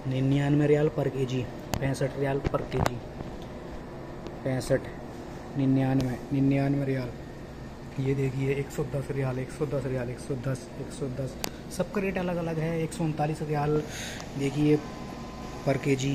रियाल पर केजी, 65 रियाल पर केजी, 65, 99 रियाल। ये देखिए 110 रियाल, 110 रियाल, 110, 110, सबका रेट अलग अलग है। 139 रियाल देखिए पर केजी।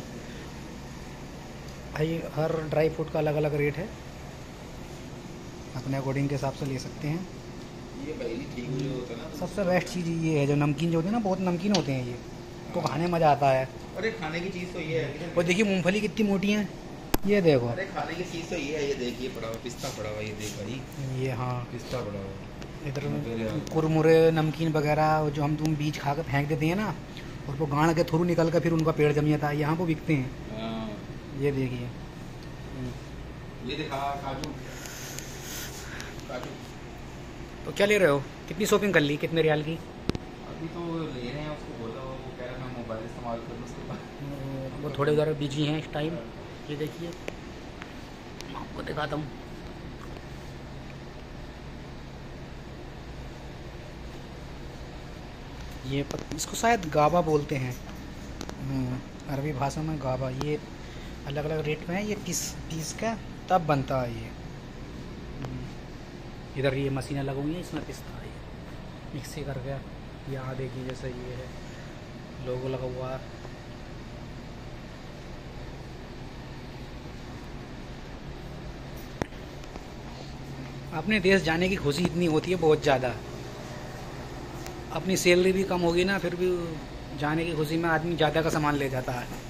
भाई हर ड्राई फ्रूट का अलग अलग रेट है, अपने अकॉर्डिंग के हिसाब से ले सकते हैं। ये भाई ठीक जो होता है ना, सबसे बेस्ट चीज़ ये है, जो नमकीन जो होते हैं ना, बहुत नमकीन होते हैं ये, तो खाने में मज़ा आता है। अरे खाने की चीज़ तो ये है। और देखिए मूंगफली कितनी मोटी है, ये देखो। अरे खाने की चीज़ तो ये है, ये देखिए पड़ा हुआ पिस्ता पड़ा हुआ, ये देख भाई, ये हाँ, पिस्ता पड़ा हुआ इधर कुरमुरे नमकीन वगैरह जो हम बीज खा कर फेंक देते हैं ना, और वो गाड़ के थ्रू निकल कर फिर उनका पेड़ जम जाता है, यहाँ पर बिकते हैं। ये देखिए, ये दिखा काजू, काजू। तो क्या ले रहे हो? कितनी शॉपिंग कर ली, कितने रियाल की? अभी तो ले रहे हैं, उसको बोला, वो कह रहा है मैं मोबाइल इस्तेमाल करूँ उसके बाद। वो थोड़े उधर बिजी हैं इस टाइम। ये देखिए मैं आपको दिखाता हूँ। ये इसको शायद गाबा बोलते हैं, अरबी भाषा में गाबा। ये अलग अलग रेट में है, ये पीस का तब बनता है ये। इधर ये मशीनें लगी हुई हैं, इसमें पिसता है ये मिक्सी करके। यहाँ देखिए जैसे ये है, लोगो लगा हुआ है। अपने देश जाने की खुशी इतनी होती है बहुत ज़्यादा। अपनी सैलरी भी कम होगी ना, फिर भी जाने की खुशी में आदमी ज़्यादा का सामान ले जाता है।